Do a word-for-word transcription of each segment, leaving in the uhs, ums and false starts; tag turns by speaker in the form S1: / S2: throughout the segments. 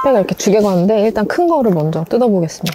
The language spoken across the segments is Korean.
S1: 택배가 이렇게 두 개가 왔는데 일단 큰 거를 먼저 뜯어보겠습니다.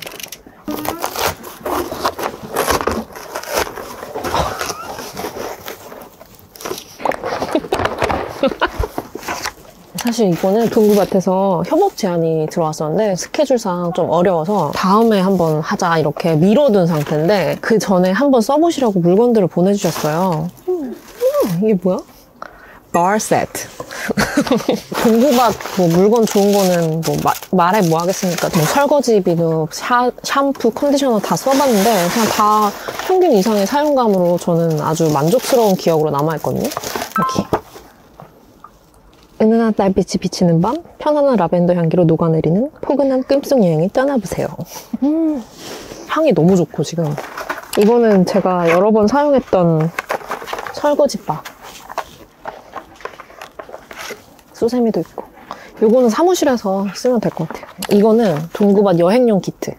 S1: 사실 이거는 동구밭에서 협업 제안이 들어왔었는데 스케줄상 좀 어려워서 다음에 한번 하자 이렇게 미뤄둔 상태인데 그 전에 한번 써보시라고 물건들을 보내주셨어요. 음, 음, 이게 뭐야? bar 세트. 동구밭 뭐 물건 좋은 거는 뭐 마, 말해 뭐 하겠습니까? 뭐 설거지비도 샤, 샴푸, 컨디셔너 다 써봤는데 그냥 다 평균 이상의 사용감으로 저는 아주 만족스러운 기억으로 남아있거든요. 이렇게. 은은한 달빛이 비치는 밤, 편안한 라벤더 향기로 녹아내리는 포근한 끔속 여행이 떠나보세요. 음, 향이 너무 좋고 지금. 이거는 제가 여러 번 사용했던 설거지바. 수세미도 있고. 이거는 사무실에서 쓰면 될 것 같아요. 이거는 동구밭 여행용 키트.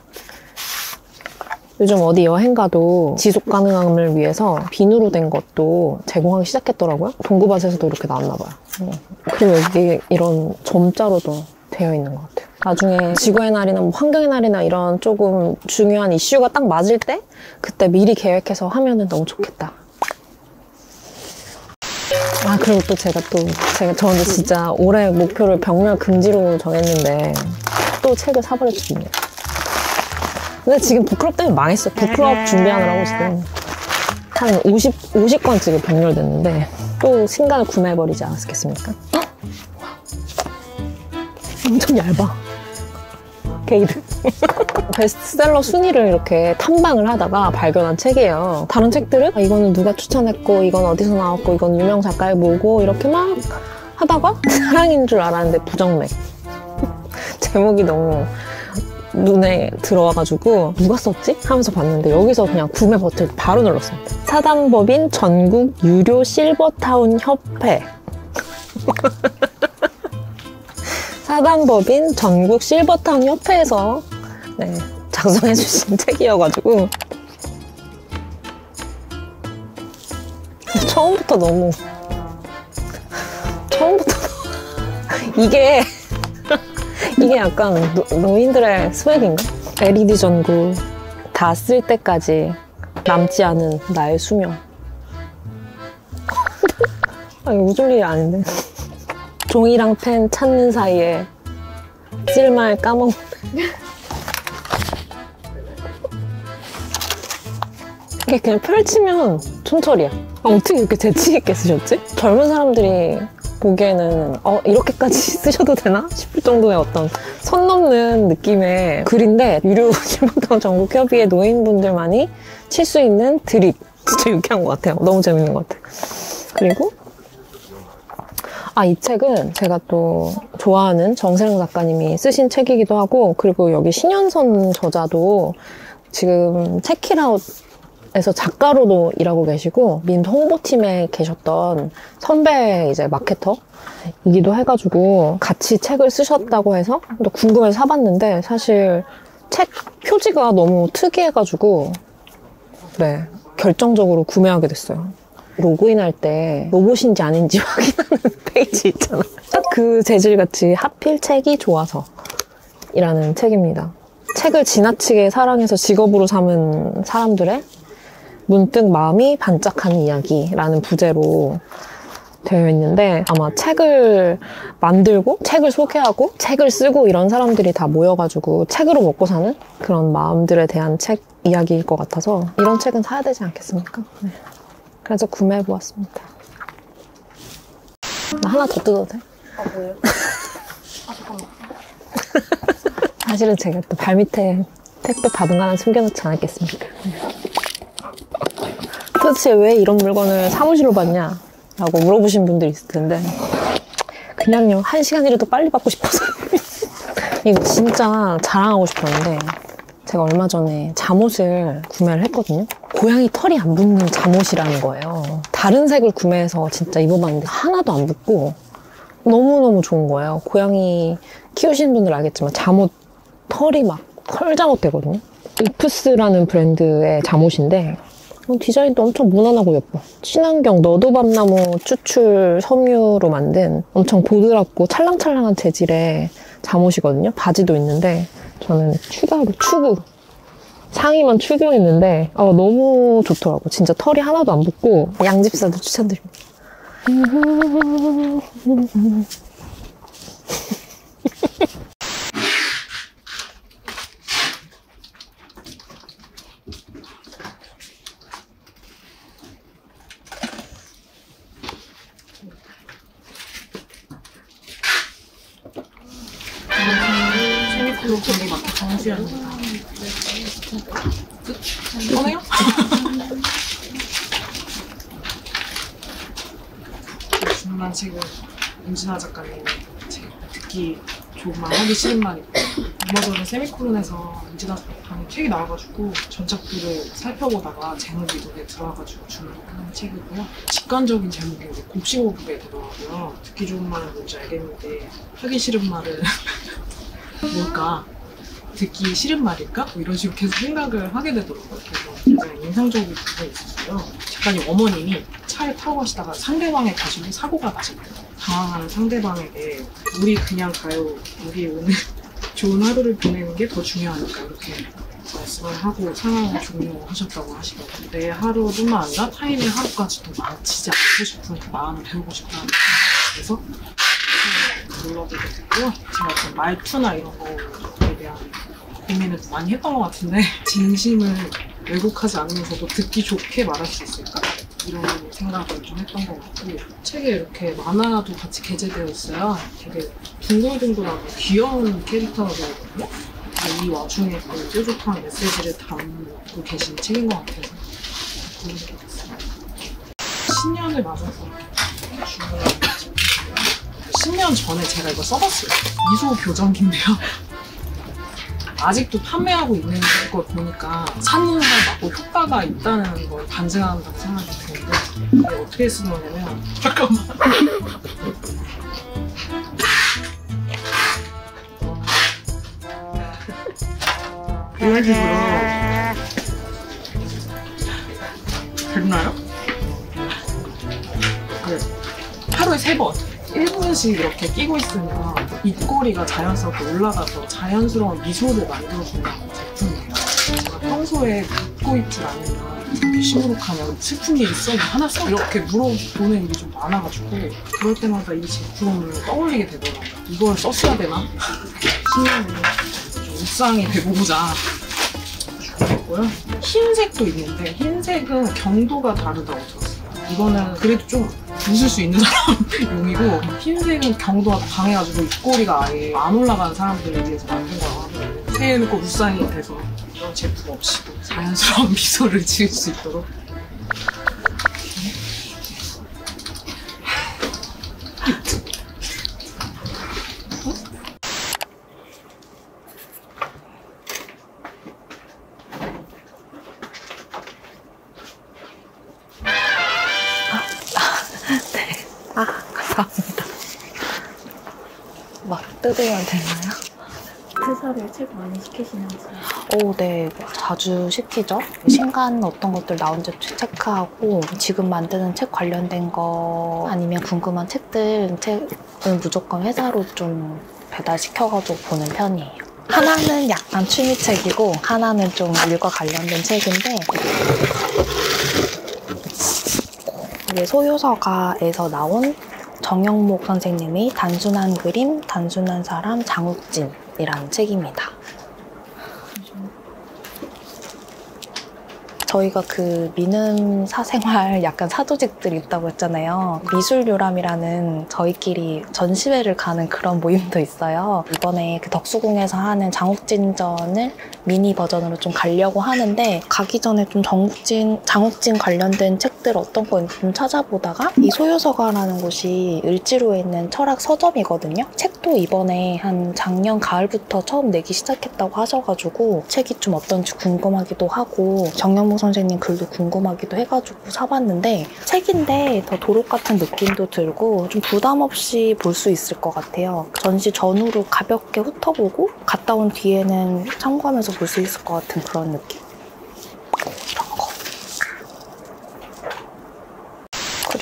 S1: 요즘 어디 여행 가도 지속 가능함을 위해서 비누로 된 것도 제공하기 시작했더라고요. 동구밭에서도 이렇게 나왔나 봐요. 그리고 여기 이런 점자로도 되어 있는 것 같아요. 나중에 지구의 날이나 뭐 환경의 날이나 이런 조금 중요한 이슈가 딱 맞을 때 그때 미리 계획해서 하면은 너무 좋겠다. 아, 그리고 또 제가 또 제가 저는 진짜 올해 목표를 병렬 금지로 정했는데 또 책을 사버렸거든요. 근데 지금 북클럽 때문에 망했어. 북클럽 준비하느라고 지금 한 오십, 오십 권쯤 병렬됐는데 또 신간을 구매해버리지 않았겠습니까? 엄청 얇아. 게이드. 베스트셀러 순위를 이렇게 탐방을 하다가 발견한 책이에요. 다른 책들은 아, 이거는 누가 추천했고 이건 어디서 나왔고 이건 유명 작가의 뭐고 이렇게 막 하다가 사랑인 줄 알았는데 부정맥. 제목이 너무 눈에 들어와가지고 누가 썼지? 하면서 봤는데 여기서 그냥 구매 버튼 바로 눌렀습니다. 사당법인 전국 유료 실버타운 협회. 사당법인 전국 실버타운 협회에서 네, 작성해주신 책이어가지고 처음부터 너무 처음부터 이게 이게 약간 노, 노인들의 스웩인가? 엘이디 전구 다 쓸 때까지 남지 않은 나의 수명. 아, 이거 웃을 일이 아닌데. 종이랑 펜 찾는 사이에 쓸말 까먹. 이게 그냥 펼치면 촌철이야. 아, 어떻게 이렇게 재치있게 쓰셨지? 젊은 사람들이 보기에는 어 이렇게까지 쓰셔도 되나? 싶을 정도의 어떤 선 넘는 느낌의 글인데 유료 실버타운 전국협의회 노인분들만이 칠 수 있는 드립. 진짜 유쾌한 것 같아요. 너무 재밌는 것 같아요. 그리고 아, 이 책은 제가 또 좋아하는 정세령 작가님이 쓰신 책이기도 하고 그리고 여기 신현선 저자도 지금 체키라웃에서 작가로도 일하고 계시고 민 홍보팀에 계셨던 선배 이제 마케터이기도 해가지고 같이 책을 쓰셨다고 해서 또 궁금해서 사봤는데 사실 책 표지가 너무 특이해가지고 네 결정적으로 구매하게 됐어요. 로그인할 때 로봇인지 아닌지 확인하는 페이지 있잖아. 딱 그 재질같이 하필 책이 좋아서 이라는 책입니다. 책을 지나치게 사랑해서 직업으로 삼은 사람들의 문득 마음이 반짝하는 이야기라는 부제로 되어 있는데 아마 책을 만들고 책을 소개하고 책을 쓰고 이런 사람들이 다 모여가지고 책으로 먹고 사는 그런 마음들에 대한 책 이야기일 것 같아서 이런 책은 사야 되지 않겠습니까? 네. 그래서 구매해보았습니다. 나 하나 더 뜯어도 돼?
S2: 아, 뭐예요? 아, 잠깐만.
S1: 사실은 제가 또 발밑에 택배 받은 거 하나 숨겨놓지 않았겠습니까? 도대체 왜 이런 물건을 사무실로 받냐? 라고 물어보신 분들이 있을 텐데 그냥요, 한 시간이라도 빨리 받고 싶어서. 이거 진짜 자랑하고 싶었는데 제가 얼마 전에 잠옷을 구매를 했거든요. 고양이 털이 안 붙는 잠옷이라는 거예요. 다른 색을 구매해서 진짜 입어봤는데 하나도 안 붙고 너무너무 좋은 거예요. 고양이 키우시는 분들 알겠지만 잠옷 털이 막 털잠옷 되거든요. 이프스라는 브랜드의 잠옷인데 어, 디자인도 엄청 무난하고 예뻐. 친환경 너도밤나무 추출 섬유로 만든 엄청 보드랍고 찰랑찰랑한 재질의 잠옷이거든요. 바지도 있는데 저는 추가로 추구 상의만 추구했는데 어, 너무 좋더라고. 진짜 털이 하나도 안 붙고 양집사도 추천드립니다.
S2: 세미콜로 분리 맞게 정수합니다. 꺼내요? 중간 책을 임진아 작가님 책 듣기 좋은 말 하기 싫은 말 있고 얼마 전에 세미콜론에서 임진아 작가님 책이 나와가지고 전작들을 살펴보다가 제목이 눈에 들어와가지고 주문한 책이고요. 직관적인 제목이 곱씹어보게 되더라고요. 듣기 좋은 말은 뭔지 알겠는데 하기 싫은 말은 뭘까? 듣기 싫은 말일까? 뭐 이런 식으로 계속 생각을 하게 되더라고요. 그래서 굉장히 인상적인 부분이 있었어요. 작가님 어머님이 차에 타고 가시다가 상대방의 가시로 사고가 나셨대요. 당황하는 상대방에게 우리 그냥 가요. 우리 오늘 좋은 하루를 보내는 게 더 중요하니까 이렇게 말씀을 하고 상황을 종료하셨다고 하시거든요. 내 하루뿐만 아니라 타인의 하루까지도 망치지 않고 싶은 그 마음을 배우고 싶다는 그래서 눌러보게 됐고요. 제가 어떤 말투나 이런 거에 대한 고민을 많이 했던 것 같은데 진심을 왜곡하지 않으면서도 듣기 좋게 말할 수 있을까? 이런 생각을 좀 했던 것 같고 책에 이렇게 만화도 같이 게재되어 있어요. 되게 둥글둥글하고 귀여운 캐릭터들이거든요. 이 와중에 그 뾰족한 메시지를 담고 계신 책인 것 같아서 그렇게 됐습니다. 신년을 맞아서 주문한 십 년 전에 제가 이거 써봤어요. 미소 교정기인데요. 아직도 판매하고 있는 걸 보니까 찾는 걸 맞고 효과가 있다는 걸 반증한다고 생각이 드는데 이게 어떻게 쓰는 거냐면 잠깐만 이런 식으로 됐나요? 네. 하루에 세 번 일 분씩 이렇게 끼고 있으면 입꼬리가 자연스럽게 올라가서 자연스러운 미소를 만들어주는 제품이에요. 제가 평소에 갖고 있질 않으면 이렇게 시무룩하냐, 슬픈 일 있어? 하나 써? 이렇게 물어보는 일이 좀 많아가지고 그럴 때마다 이 제품을 떠올리게 되더라고요. 이걸 썼어야 되나? 신년을 좀 옥상이 되고보자 준비했고요. 흰색도 있는데 흰색은 경도가 다르다고 들었어요. 이거는 그래도 좀 웃을 수 있는 사람 용이고 흰색은 경도가 강해가지고 입꼬리가 아예 안 올라가는 사람들을 위해서 만든 거라고 새해는 꼭 울상이 돼서 이런 제품 없이도 자연스러운 미소를 지을 수 있도록
S1: 아, 감사합니다. 막 뜯으면 되나요?
S2: 퇴사를 책 많이 시키시면서요?
S1: 오, 네. 자주 시키죠. 신간 어떤 것들 나온지 체크하고 지금 만드는 책 관련된 거 아니면 궁금한 책들 책은 무조건 회사로 좀 배달시켜가지고 보는 편이에요. 하나는 약간 취미책이고 하나는 좀 일과 관련된 책인데 이게 소요서가에서 나온 정영목 선생님의 단순한 그림, 단순한 사람, 장욱진이라는 책입니다. 저희가 그 미는 사생활 약간 사조직들이 있다고 했잖아요. 미술요람이라는 저희끼리 전시회를 가는 그런 모임도 있어요. 이번에 그 덕수궁에서 하는 장욱진전을 미니 버전으로 좀 가려고 하는데 가기 전에 좀 정욱진, 장욱진 관련된 책들 어떤 거 있는지 좀 찾아보다가 이 소요서가라는 곳이 을지로에 있는 철학 서점이거든요. 책도 이번에 한 작년 가을부터 처음 내기 시작했다고 하셔가지고 책이 좀 어떤지 궁금하기도 하고 정영무 선생님 글도 궁금하기도 해가지고 사봤는데 책인데 더 도록 같은 느낌도 들고 좀 부담 없이 볼 수 있을 것 같아요. 전시 전후로 가볍게 훑어보고 갔다 온 뒤에는 참고하면서 볼 수 있을 것 같은 그런 느낌. 이런 거.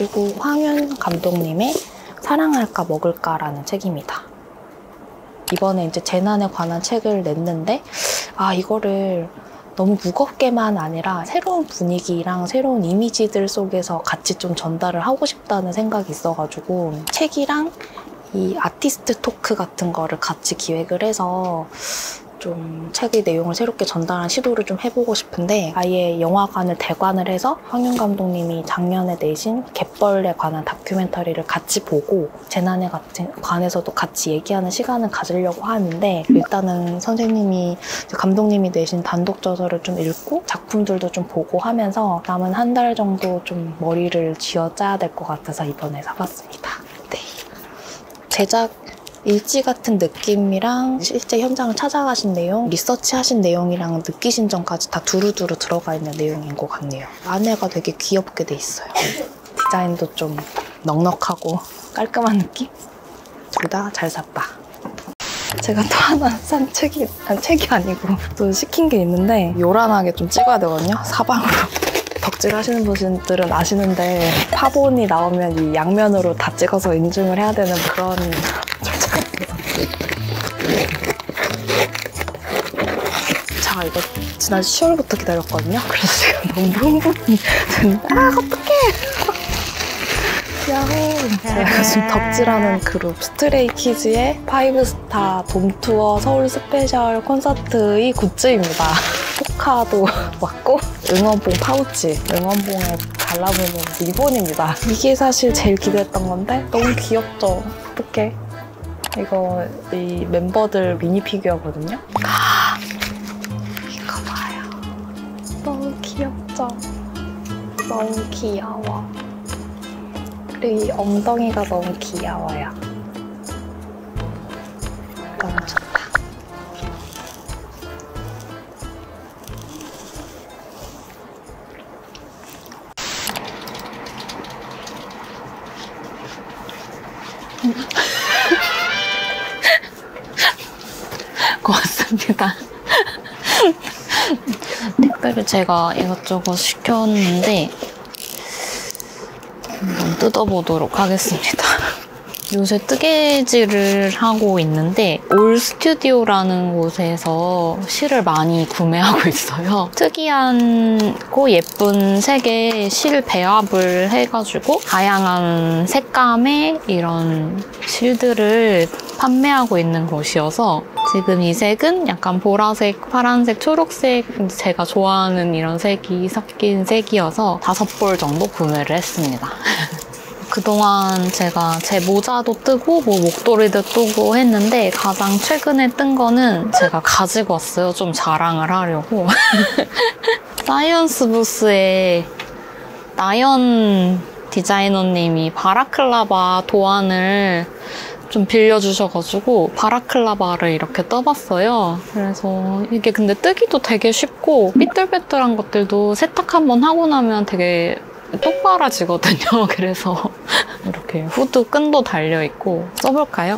S3: 그리고 황윤 감독님의 사랑할까 먹을까라는 책입니다. 이번에 이제 재난에 관한 책을 냈는데 아 이거를 너무 무겁게만 아니라 새로운 분위기랑 새로운 이미지들 속에서 같이 좀 전달을 하고 싶다는 생각이 있어가지고 책이랑 이 아티스트 토크 같은 거를 같이 기획을 해서 좀 책의 내용을 새롭게 전달하는 시도를 좀 해보고 싶은데 아예 영화관을 대관을 해서 황윤 감독님이 작년에 내신 갯벌에 관한 다큐멘터리를 같이 보고 재난에 관해서도 같이 얘기하는 시간을 가지려고 하는데 일단은 선생님이 감독님이 내신 단독 저서를 좀 읽고 작품들도 좀 보고 하면서 남은 한 달 정도 좀 머리를 쥐어짜야 될 것 같아서 이번에 사봤습니다. 네. 제작 일지 같은 느낌이랑 실제 현장을 찾아가신 내용, 리서치하신 내용이랑 느끼신 점까지 다 두루두루 들어가 있는 내용인 것 같네요. 안에가 되게 귀엽게 돼 있어요. 디자인도 좀 넉넉하고 깔끔한 느낌? 둘 다 잘 샀다. 제가 또 하나 산 책이, 아니 책이 아니고 또 시킨 게 있는데 요란하게 좀 찍어야 되거든요, 사방으로. 덕질 하시는 분들은 아시는데 파본이 나오면 이 양면으로 다 찍어서 인증을 해야 되는 그런 제가 이거 지난 시월부터 기다렸거든요. 그래서 지금 너무 흥분이 되는데 아 어떡해. 야호. 제가 요즘 덕질하는 그룹 스트레이키즈의 파이브스타 돔투어 서울 스페셜 콘서트의 굿즈입니다. 포카도 왔고 응원봉 파우치, 응원봉에 달라붙는 리본입니다. 이게 사실 제일 기대했던 건데 너무 귀엽죠? 어떡해. 이거 이 멤버들 미니 피규어거든요. 아, 이거 봐요. 너무 귀엽죠? 너무 귀여워. 그리고 이 엉덩이가 너무 귀여워요. 너무 좋다. 고맙습니다. 택배를 제가 이것저것 시켰는데 한번 뜯어보도록 하겠습니다. 요새 뜨개질을 하고 있는데 올 스튜디오라는 곳에서 실을 많이 구매하고 있어요. 특이하고 예쁜 색의 실 배합을 해가지고 다양한 색감의 이런 실들을 판매하고 있는 곳이어서 지금 이 색은 약간 보라색, 파란색, 초록색 제가 좋아하는 이런 색이 섞인 색이어서 다섯 벌 정도 구매를 했습니다. 그동안 제가 제 모자도 뜨고 뭐 목도리도 뜨고 했는데 가장 최근에 뜬 거는 제가 가지고 왔어요. 좀 자랑을 하려고. 사이언스 부스에 나연 디자이너님이 바라클라바 도안을 좀 빌려주셔가지고 바라클라바를 이렇게 떠봤어요. 그래서 이게 근데 뜨기도 되게 쉽고 삐뚤빼뚤한 것들도 세탁 한번 하고 나면 되게 똑바라지거든요. 그래서 이렇게 후드 끈도 달려있고 써볼까요?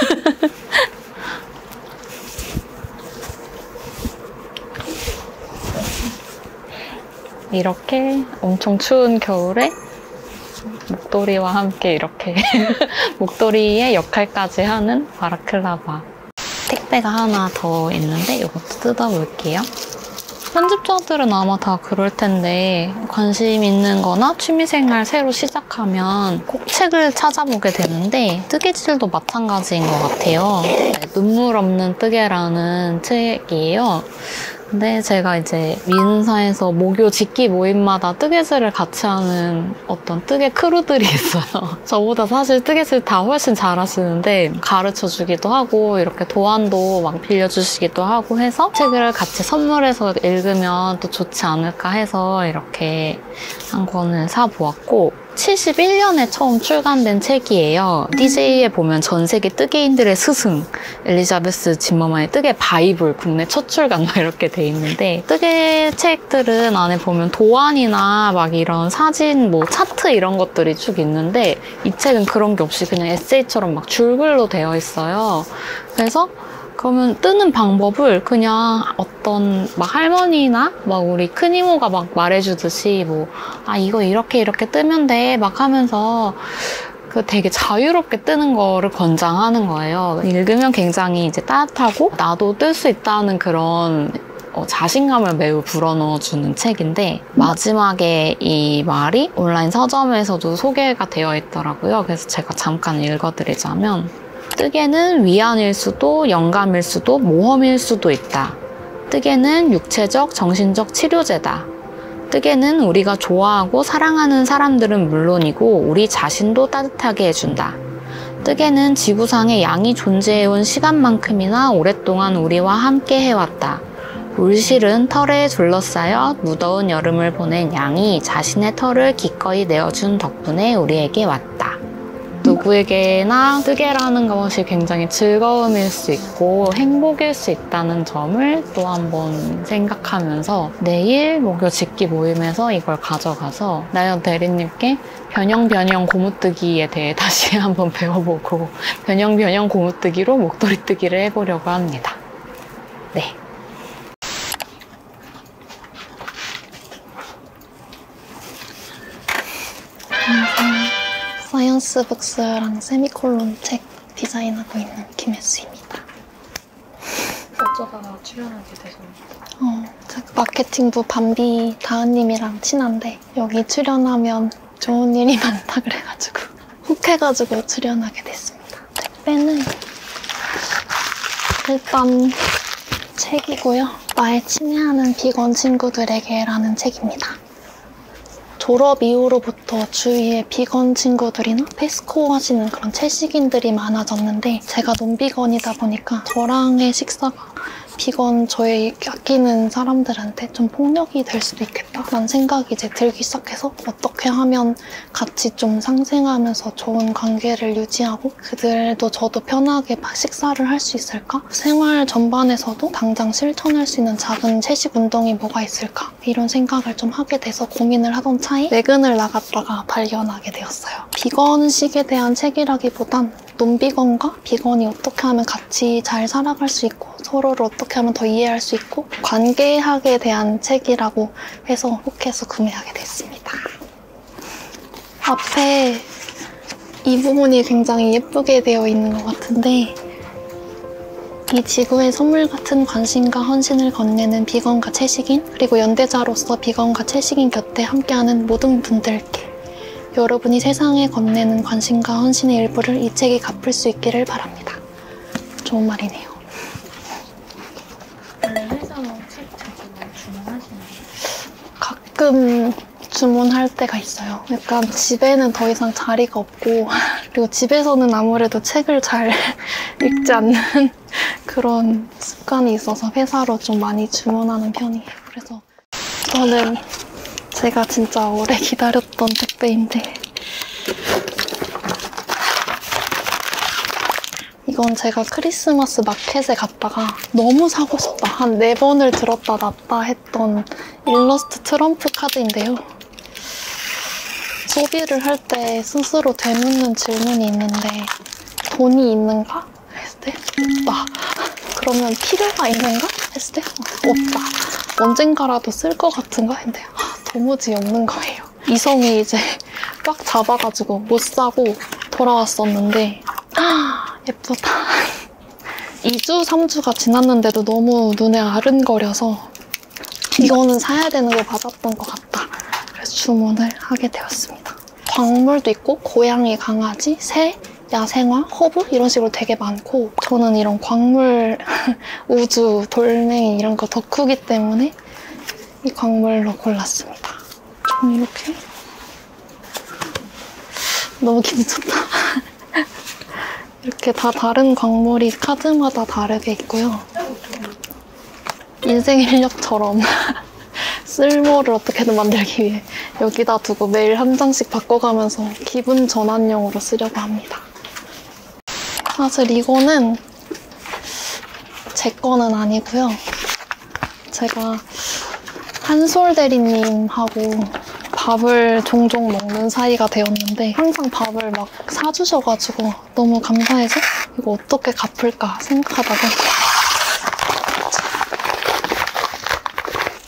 S3: 이렇게 엄청 추운 겨울에 목도리와 함께 이렇게 목도리의 역할까지 하는 바라클라바. 택배가 하나 더 있는데 이것도 뜯어볼게요. 편집자들은 아마 다 그럴 텐데 관심 있는 거나 취미생활 새로 시작하면 꼭 책을 찾아보게 되는데 뜨개질도 마찬가지인 것 같아요. 네, 눈물 없는 뜨개라는 책이에요. 근데 제가 이제 미은사에서 모교 직기 모임마다 뜨개질을 같이 하는 어떤 뜨개 크루들이 있어요. 저보다 사실 뜨개질 다 훨씬 잘하시는데 가르쳐주기도 하고 이렇게 도안도 막 빌려주시기도 하고 해서 책을 같이 선물해서 읽으면 또 좋지 않을까 해서 이렇게 한 권을 사보았고 칠십일 년에 처음 출간된 책이에요. 디제이에 보면 전 세계 뜨개인들의 스승 엘리자베스 짐머만의 뜨개 바이블 국내 첫 출간 막 이렇게 돼 있는데 뜨개 책들은 안에 보면 도안이나 막 이런 사진 뭐 차트 이런 것들이 쭉 있는데 이 책은 그런 게 없이 그냥 에세이처럼 막 줄글로 되어 있어요. 그래서 그러면 뜨는 방법을 그냥 어떤 막 할머니나 막 우리 큰 이모가 막 말해주듯이 뭐, 아, 이거 이렇게 이렇게 뜨면 돼. 막 하면서 그 되게 자유롭게 뜨는 거를 권장하는 거예요. 읽으면 굉장히 이제 따뜻하고 나도 뜰 수 있다는 그런 어, 자신감을 매우 불어넣어주는 책인데 마지막에 이 말이 온라인 서점에서도 소개가 되어 있더라고요. 그래서 제가 잠깐 읽어드리자면 뜨개는 위안일 수도 영감일 수도 모험일 수도 있다. 뜨개는 육체적, 정신적 치료제다. 뜨개는 우리가 좋아하고 사랑하는 사람들은 물론이고 우리 자신도 따뜻하게 해준다. 뜨개는 지구상에 양이 존재해온 시간만큼이나 오랫동안 우리와 함께 해왔다. 울실은 털에 둘러싸여 무더운 여름을 보낸 양이 자신의 털을 기꺼이 내어준 덕분에 우리에게 왔다. 누구에게나 뜨개라는 것이 굉장히 즐거움일 수 있고 행복일 수 있다는 점을 또 한번 생각하면서 내일 목요 집기 모임에서 이걸 가져가서 나연 대리님께 변형 변형 고무뜨기에 대해 다시 한번 배워보고 변형 변형 고무뜨기로 목도리 뜨기를 해보려고 합니다. 네. 사이언스 북스랑 세미콜론 책 디자인하고 있는 김혜수입니다.
S2: 어쩌다가 출연하게 되셨나요?
S3: 어, 제가 마케팅부 밤비 다은님이랑 친한데 여기 출연하면 좋은 일이 많다 그래가지고 훅 해가지고 출연하게 됐습니다. 택배는 일단 책이고요. 나의 친애하는 비건 친구들에게 라는 책입니다. 졸업 이후로부터 주위에 비건 친구들이나 패스코 하시는 그런 채식인들이 많아졌는데 제가 논비건이다 보니까 저랑의 식사가 비건 저의 아끼는 사람들한테 좀 폭력이 될 수도 있겠다라는 생각이 이제 들기 시작해서 어떻게 하면 같이 좀 상생하면서 좋은 관계를 유지하고 그들도 저도 편하게 식사를 할 수 있을까? 생활 전반에서도 당장 실천할 수 있는 작은 채식 운동이 뭐가 있을까? 이런 생각을 좀 하게 돼서 고민을 하던 차에 외근을 나갔다가 발견하게 되었어요. 비건식에 대한 책이라기보단 논비건과 비건이 어떻게 하면 같이 잘 살아갈 수 있고 서로를 어떻게 하면 더 이해할 수 있고 관계학에 대한 책이라고 해서 혹해서 구매하게 됐습니다. 앞에 이 부분이 굉장히 예쁘게 되어 있는 것 같은데 이 지구의 선물 같은 관심과 헌신을 건네는 비건과 채식인 그리고 연대자로서 비건과 채식인 곁에 함께하는 모든 분들께 여러분이 세상에 건네는 관심과 헌신의 일부를 이 책이 갚을 수 있기를 바랍니다. 좋은 말이네요.
S4: 원래 회사는 책 자주 주문하시나요?
S3: 가끔 주문할 때가 있어요. 약간 집에는 더 이상 자리가 없고 그리고 집에서는 아무래도 책을 잘 읽지 않는 그런 습관이 있어서 회사로 좀 많이 주문하는 편이에요. 그래서 저는 제가 진짜 오래 기다렸던 택배인데 이건 제가 크리스마스 마켓에 갔다가 너무 사고 싶다 한 네 번을 들었다 놨다 했던 일러스트 트럼프 카드인데요. 소비를 할 때 스스로 되묻는 질문이 있는데 돈이 있는가? 했을 때 없다. 그러면 필요가 있는가? 했을 때 없다. 언젠가라도 쓸 것 같은가? 했는데 도무지 없는 거예요. 이성이 이제 꽉 잡아가지고 못 사고 돌아왔었는데 아 예쁘다. 이 주, 삼 주가 지났는데도 너무 눈에 아른거려서 이거는 사야 되는 걸 받았던 것 같다. 그래서 주문을 하게 되었습니다. 광물도 있고 고양이, 강아지, 새, 야생화, 허브 이런 식으로 되게 많고 저는 이런 광물, 우주, 돌멩이 이런 거 덕후기 때문에 이 광물로 골랐습니다. 좀 이렇게 너무 기분 좋다. 이렇게 다 다른 광물이 카드마다 다르게 있고요. 인생 인력처럼 쓸모를 어떻게든 만들기 위해 여기다 두고 매일 한 장씩 바꿔가면서 기분 전환용으로 쓰려고 합니다. 사실 이거는 제 거는 아니고요. 제가 한솔 대리님하고 밥을 종종 먹는 사이가 되었는데 항상 밥을 막 사주셔가지고 너무 감사해서 이거 어떻게 갚을까 생각하다가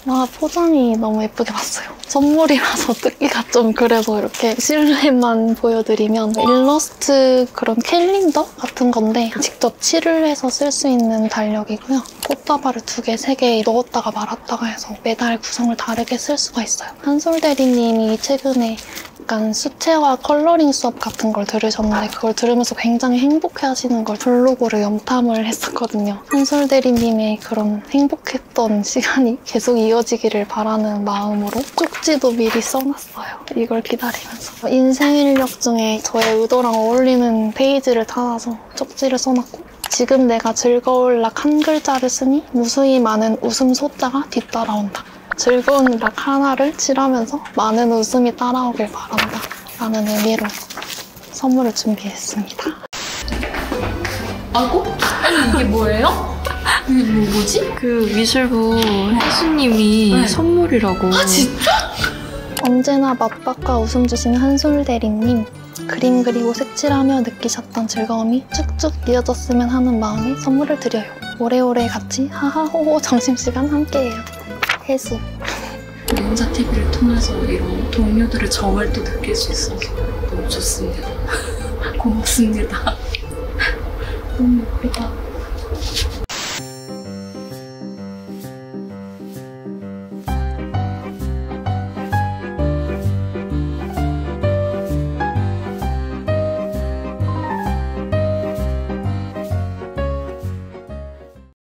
S4: 아, 포장이 너무 예쁘게 봤어요. 선물이라서 뜯기가 좀 그래서 이렇게 실루엣만 보여드리면 일러스트 그런 캘린더 같은 건데 직접 칠을 해서 쓸 수 있는 달력이고요. 꽃다발을 두 개, 세 개 넣었다가 말았다가 해서 매달 구성을 다르게 쓸 수가 있어요. 한솔 대리님이 최근에 약간 수채화 컬러링 수업 같은 걸 들으셨는데 그걸 들으면서 굉장히 행복해하시는 걸 블로그로 염탐을 했었거든요. 한솔 대리님의 그런 행복했던 시간이 계속 이어지기를 바라는 마음으로 쪽지도 미리 써놨어요. 이걸 기다리면서. 인생일력 중에 저의 의도랑 어울리는 페이지를 찾아서 쪽지를 써놨고 지금 내가 즐거울 락 한 글자를 쓰니 무수히 많은 웃음 소자가 뒤따라온다. 즐거운 락 하나를 칠하면서 많은 웃음이 따라오길 바란다 라는 의미로 선물을 준비했습니다.
S5: 아고? 아니 이게 뭐예요? 이게 뭐, 뭐지?
S6: 그 미술부 혜수님이
S5: 네.
S6: 선물이라고.
S5: 아 진짜?
S4: 언제나 맛박과 웃음 주시는 한솔 대리님. 그림 그리고 색칠하며 느끼셨던 즐거움이 쭉쭉 이어졌으면 하는 마음에 선물을 드려요. 오래오래 같이 하하호호 점심시간 함께해요. 혜수.
S5: 연자 티비를 통해서 이런 동료들의 정을 또 느낄 수 있어서 너무 좋습니다. 고맙습니다. 너무 예쁘다.